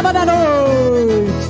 dama da noite.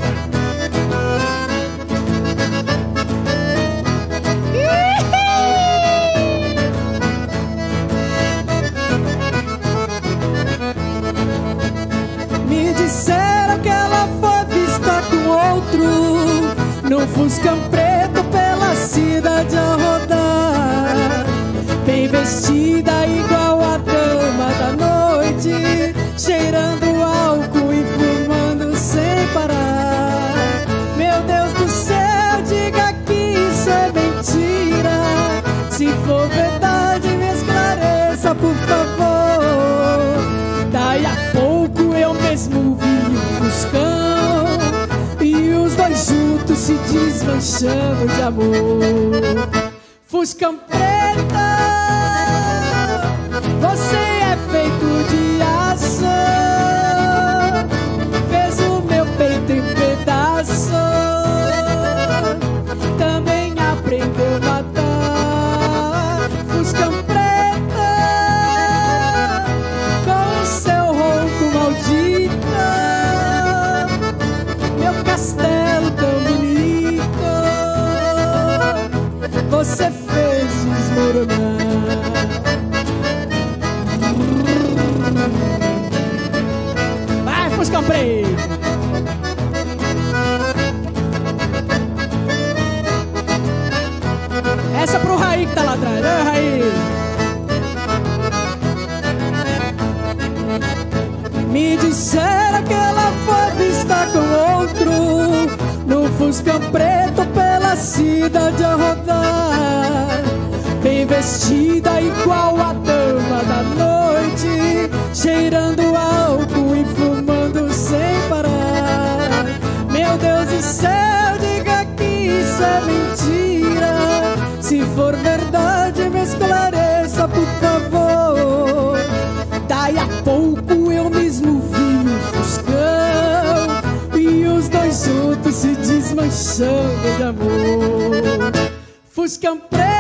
Me disseram que ela foi vista com outro num Fuscão preto pela cidade a rodar, bem vestida igual a dama da noite, cheirando álcool e fumando sem parar. Meu Deus do céu, diga que isso é mentira. Se for verdade, me esclareça, por favor. Daí a pouco eu mesmo vi um Fuscão e os dois juntos se desmanchando de amor. Fuscão preta, você é feito de aço, fez o meu peito em pedaços, também aprendeu a nadar. Fuscão preta, com o seu ronco maldito, meu castelo tão bonito, você fez desmoronar. Vai, Fuscão preto. Essa pro Raí que tá lá atrás. Oi, Raí. Me disseram que ela foi vista com outro no Fuscão preto pela cidade a rodar, bem vestida igual a dama da noite, cheirando álcool e fumando sem parar. Meu Deus do céu, diga que isso é mentira. Se for verdade, me esclareça, por favor. Daí a pouco eu mesmo vi um Fuscão e os dois juntos se desmanchando de amor. Fuscão preto,